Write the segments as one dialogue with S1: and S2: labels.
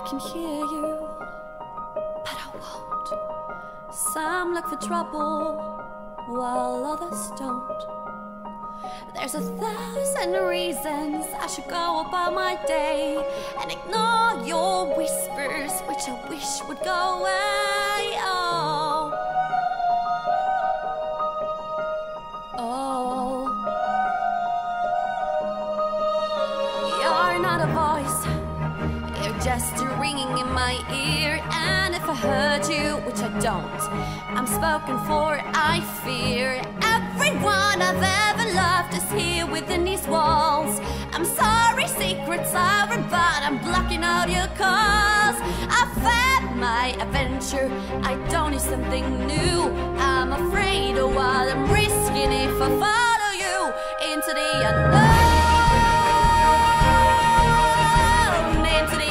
S1: can hear you, but I won't. Some look for trouble, while others don't. There's 1,000 reasons I should go about my day and ignore your whispers, which I wish would go away. Oh, oh, you're not a voice, you're just a ringing in my ear. And if I heard you, which I don't, I'm spoken for, I fear. Everyone I've ever loved is here within these walls. I'm sorry, secrets are but I'm blocking out your calls. I've had my adventure, I don't need something new. I'm afraid of what I'm risking if I follow you into the unknown. Into the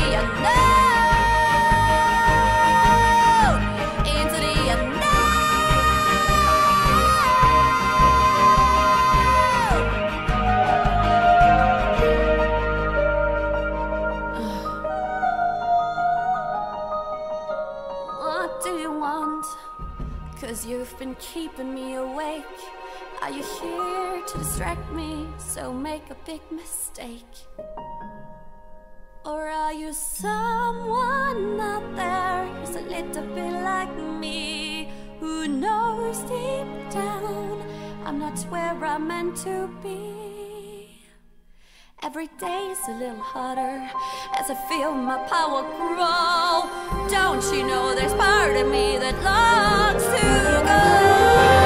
S1: unknown. Into the unknown. What do you want? 'Cause you've been keeping me awake. Are you here to distract me, so make a big mistake? Or are you someone out there who's a little bit like me, who knows deep down I'm not where I'm meant to be? Every day's a little harder as I feel my power grow. Don't you know there's part of me that longs to go?